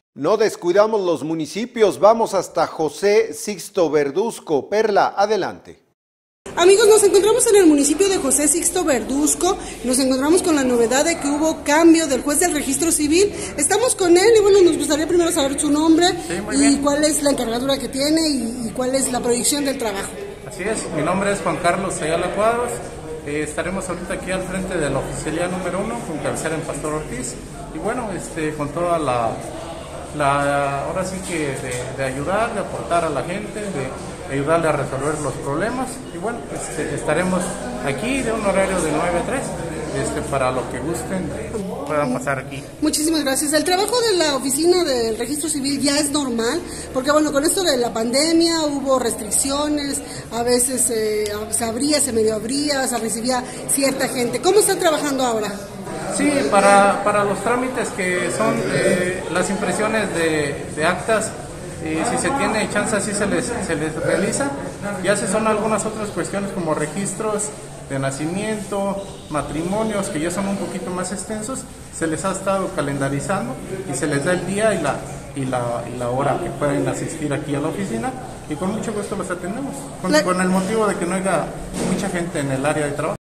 No descuidamos los municipios, vamos hasta José Sixto Verduzco. Perla, adelante. Amigos, nos encontramos en el municipio de José Sixto Verduzco, nos encontramos con la novedad de que hubo cambio del juez del registro civil. Estamos con él y bueno, nos gustaría primero saber su nombre y cuál es la encargadura que tiene y cuál es la proyección del trabajo. Así es, mi nombre es Juan Carlos Ayala Cuadros. Estaremos ahorita aquí al frente de la oficialía número 1 con cabecera en Pastor Ortiz y bueno, con toda ahora sí que de ayudar, de aportar a la gente, de ayudarle a resolver los problemas y bueno, estaremos aquí de un horario de 9 a 3 para lo que gusten puedan pasar aquí. Muchísimas gracias. El trabajo de la oficina del registro civil ya es normal, porque bueno, con esto de la pandemia hubo restricciones, a veces se abría, se medio abría, se recibía cierta gente. ¿Cómo están trabajando ahora? Sí, para los trámites que son las impresiones de actas, si se tiene chance así se les realiza. Ya si son algunas otras cuestiones como registros de nacimiento, matrimonios que ya son un poquito más extensos, se les ha estado calendarizando y se les da el día y la hora que pueden asistir aquí a la oficina y con mucho gusto los atendemos, con el motivo de que no haya mucha gente en el área de trabajo.